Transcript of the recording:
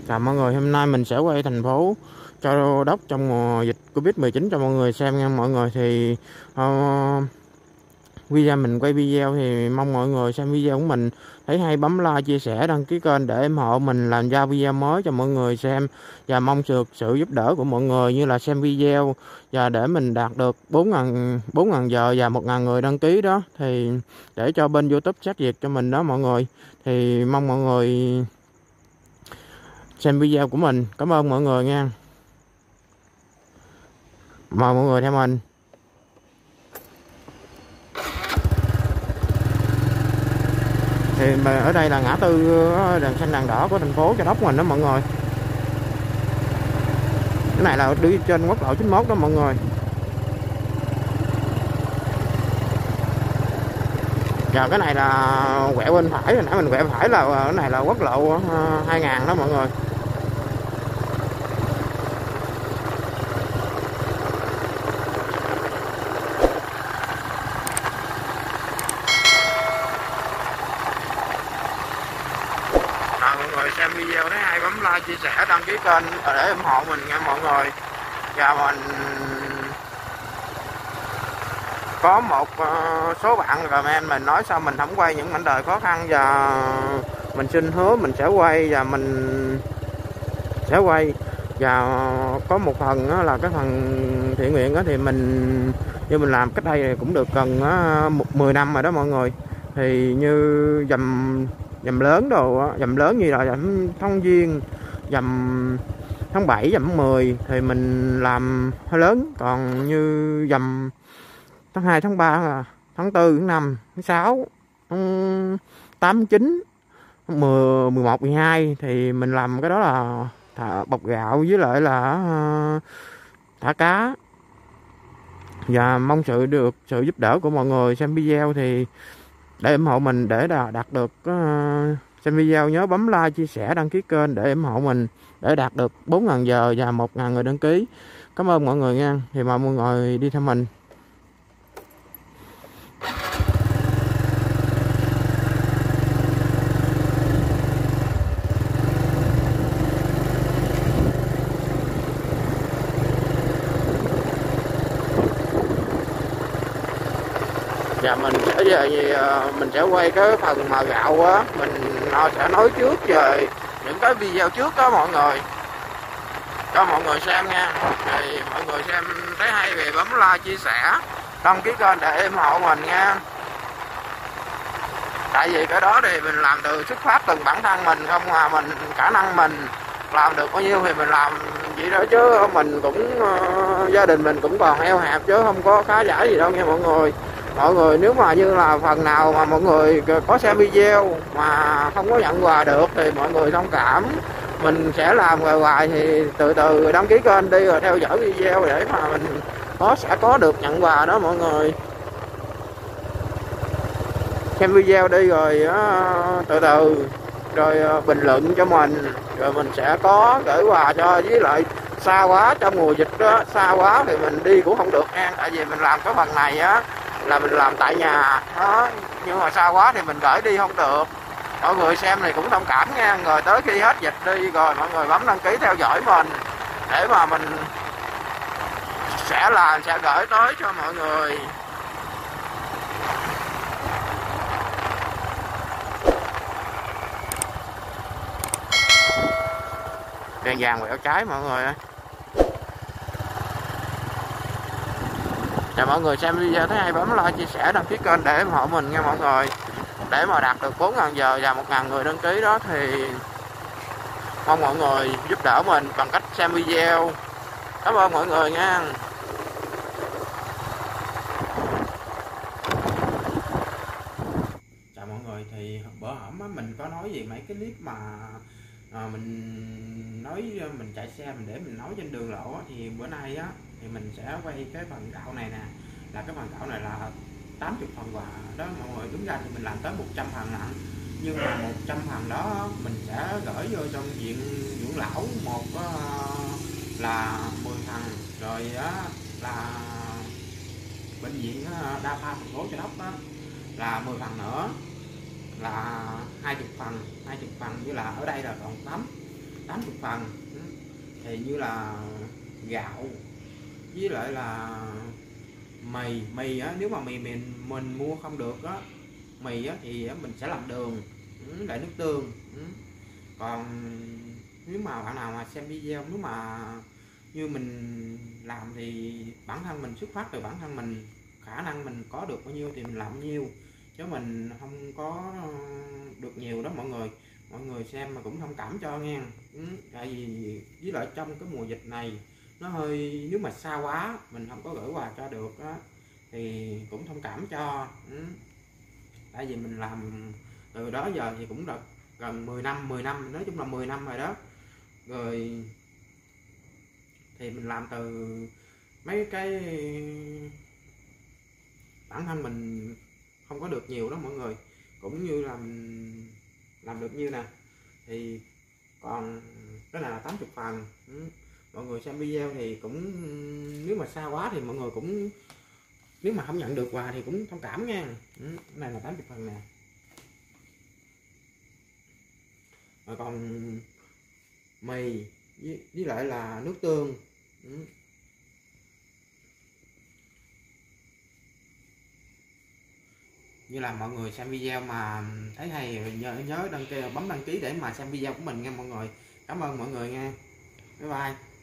Chào mọi người, hôm nay mình sẽ quay thành phố Châu Đốc trong mùa dịch Covid-19 cho mọi người xem nha mọi người. Thì video mình quay video thì mong mọi người xem video của mình thấy hay bấm like, chia sẻ, đăng ký kênh để ủng hộ mình làm ra video mới cho mọi người xem, và mong được sự giúp đỡ của mọi người như là xem video và để mình đạt được 4.000 giờ và 1.000 người đăng ký đó, thì để cho bên YouTube xét duyệt cho mình đó mọi người. Thì mong mọi người xem video của mình. Cảm ơn mọi người nha. Mời mọi người theo mình. Thì ở đây là ngã tư đèn xanh đèn đỏ của thành phố Châu Đốc mình đó mọi người. Cái này là đi trên quốc lộ 91 đó mọi người. Và cái này là quẹo bên phải, hồi nãy mình quẹo phải là cái này là quốc lộ 2000 đó mọi người. Mọi người xem video thấy hay bấm like, chia sẻ, đăng ký kênh để ủng hộ mình nha mọi người. Và mình có một số bạn comment mình nói sao mình không quay những mảnh đời khó khăn, và mình xin hứa mình sẽ quay, và mình sẽ quay. Và có một phần là cái phần thiện nguyện thì mình như mình làm cách đây này cũng được gần 10 năm rồi đó mọi người. Thì như dầm lớn đồ, dầm lớn như là dầm Thông Viên, dầm tháng 7, dầm 10 thì mình làm hơi lớn. Còn như dầm tháng 2, tháng 3, tháng 4, tháng 5, tháng 6, tháng 8, 9, 10, 11, 12 thì mình làm cái đó là bọc gạo với lại là thả cá. Và mong được sự giúp đỡ của mọi người xem video thì để ủng hộ mình để đạt được xem video nhớ bấm like, chia sẻ, đăng ký kênh để ủng hộ mình để đạt được 4.000 giờ và 1.000 người đăng ký. Cảm ơn mọi người nha. Thì mời mọi người đi theo mình. Và mình sẽ quay cái phần mà gạo á, mình sẽ nói trước về những cái video trước đó mọi người, cho mọi người xem nha. Thì mọi người xem thấy hay thì bấm like, chia sẻ, đăng ký kênh để ủng hộ mình nha. Tại vì cái đó thì mình làm từ xuất phát từ bản thân mình không, mà mình khả năng mình làm được bao nhiêu thì mình làm vậy đó, chứ mình cũng gia đình mình cũng còn eo hẹp chứ không có khá giả gì đâu nha mọi người. Mọi người nếu mà như là phần nào mà mọi người có xem video mà không có nhận quà được thì mọi người thông cảm, mình sẽ làm hoài thì từ từ đăng ký kênh đi rồi theo dõi video để mà mình sẽ có được nhận quà đó mọi người. Xem video đi rồi từ từ rồi bình luận cho mình, rồi mình sẽ có gửi quà cho. Với lại xa quá trong mùa dịch đó, xa quá thì mình đi cũng không được nha, tại vì mình làm cái phần này á là mình làm tại nhà đó, nhưng mà xa quá thì mình gửi đi không được. Mọi người xem thì cũng thông cảm nha, rồi tới khi hết dịch đi rồi mọi người bấm đăng ký theo dõi mình để mà mình sẽ gửi tới cho mọi người. Đèn vàng quẹo trái mọi người ơi. Và mọi người xem video thấy hay bấm like, chia sẻ, đăng ký kênh để ủng hộ mình nha mọi người. Để mà đạt được 4.000 giờ và 1.000 người đăng ký đó thì mong mọi người giúp đỡ mình bằng cách xem video. Cảm ơn mọi người nha. Chào mọi người, thì bữa hổm mình có nói gì mấy cái clip mà mình nói mình chạy xe mình để mình nói trên đường lộ á, thì bữa nay á thì mình sẽ quay cái phần gạo này nè. Là cái phần gạo này là 80 phần quà đó mọi người. Đúng ra thì mình làm tới 100 phần nè, nhưng mà 100 phần đó mình sẽ gửi vô trong viện dưỡng lão. Một là 10 phần, rồi là bệnh viện đa khoa thành phố Châu Đốc đó là 10 phần nữa, là 20 phần. 20 phần như là ở đây là còn 8 80 phần. Thì như là gạo với lại là mì á, nếu mà mì mình mua không được á, mì á thì mình sẽ làm đường lại nước tương. Còn nếu mà bạn nào mà xem video, nếu mà như mình làm thì bản thân mình xuất phát từ bản thân mình, khả năng mình có được bao nhiêu thì mình làm bao nhiêu, chứ mình không có được nhiều đó mọi người xem mà cũng thông cảm cho nghe. Tại vì với lại trong cái mùa dịch này nó hơi, nếu mà xa quá mình không có gửi quà cho được á thì cũng thông cảm cho. Tại vì mình làm từ đó giờ thì cũng được gần 10 năm, nói chung là 10 năm rồi đó. Rồi thì mình làm từ mấy cái bản thân mình không có được nhiều đó mọi người, cũng như là mình làm được như nè. Thì còn cái này là 80 phần. Mọi người xem video thì cũng, nếu mà xa quá thì mọi người cũng, nếu mà không nhận được quà thì cũng thông cảm nha. Cái này là 80 phần nè. Rồi còn mì với lại là nước tương. Như là mọi người xem video mà thấy hay nhớ đăng ký, bấm đăng ký để mà xem video của mình nha mọi người. Cảm ơn mọi người nha. Bye bye.